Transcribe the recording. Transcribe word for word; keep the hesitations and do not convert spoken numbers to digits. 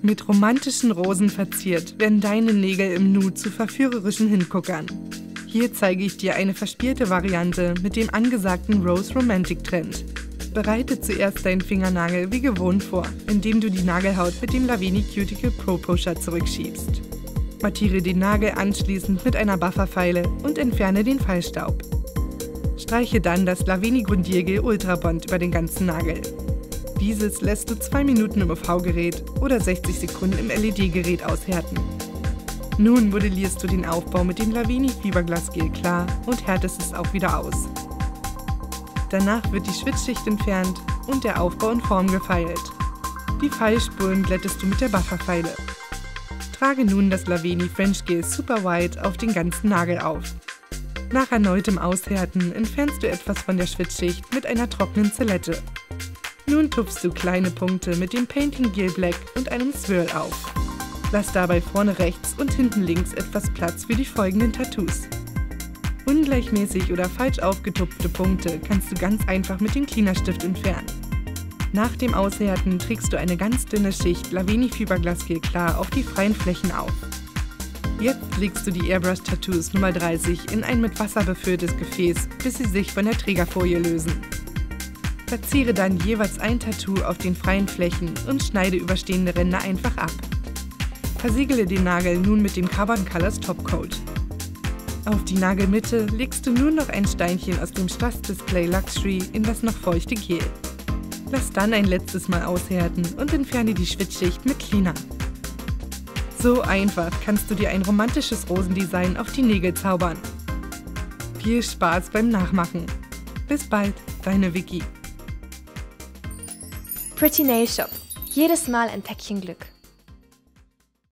Mit romantischen Rosen verziert werden deine Nägel im Nu zu verführerischen Hinguckern. Hier zeige ich dir eine verspielte Variante mit dem angesagten Rose Romantic Trend. Bereite zuerst deinen Fingernagel wie gewohnt vor, indem du die Nagelhaut mit dem Laveni Cuticle Pro Pusher zurückschiebst. Mattiere den Nagel anschließend mit einer Bufferfeile und entferne den Fallstaub. Streiche dann das Laveni Grundiergel Ultra Bond über den ganzen Nagel. Dieses lässt du zwei Minuten im U V-Gerät oder sechzig Sekunden im L E D-Gerät aushärten. Nun modellierst du den Aufbau mit dem Laveni Fiberglasgel klar und härtest es auch wieder aus. Danach wird die Schwitzschicht entfernt und der Aufbau in Form gefeilt. Die Feilspuren glättest du mit der Bufferfeile. Trage nun das Laveni French Gel Super White auf den ganzen Nagel auf. Nach erneutem Aushärten entfernst du etwas von der Schwitzschicht mit einer trockenen Zellette. Nun tupfst du kleine Punkte mit dem Painting Gel Black und einem Swirl auf. Lass dabei vorne rechts und hinten links etwas Platz für die folgenden Tattoos. Ungleichmäßig oder falsch aufgetupfte Punkte kannst du ganz einfach mit dem Cleanerstift entfernen. Nach dem Aushärten trägst du eine ganz dünne Schicht Laveni Fiberglasgel klar auf die freien Flächen auf. Jetzt legst du die Airbrush Tattoos Nummer dreißig in ein mit Wasser befülltes Gefäß, bis sie sich von der Trägerfolie lösen. Platziere dann jeweils ein Tattoo auf den freien Flächen und schneide überstehende Ränder einfach ab. Versiegele den Nagel nun mit dem Carbon Colors Topcoat. Auf die Nagelmitte legst du nun noch ein Steinchen aus dem Strass Display Luxury in das noch feuchte Gel. Lass dann ein letztes Mal aushärten und entferne die Schwitzschicht mit Cleaner. So einfach kannst du dir ein romantisches Rosendesign auf die Nägel zaubern. Viel Spaß beim Nachmachen. Bis bald, deine Vicky. Pretty Nail Shop. Jedes Mal ein Päckchen Glück.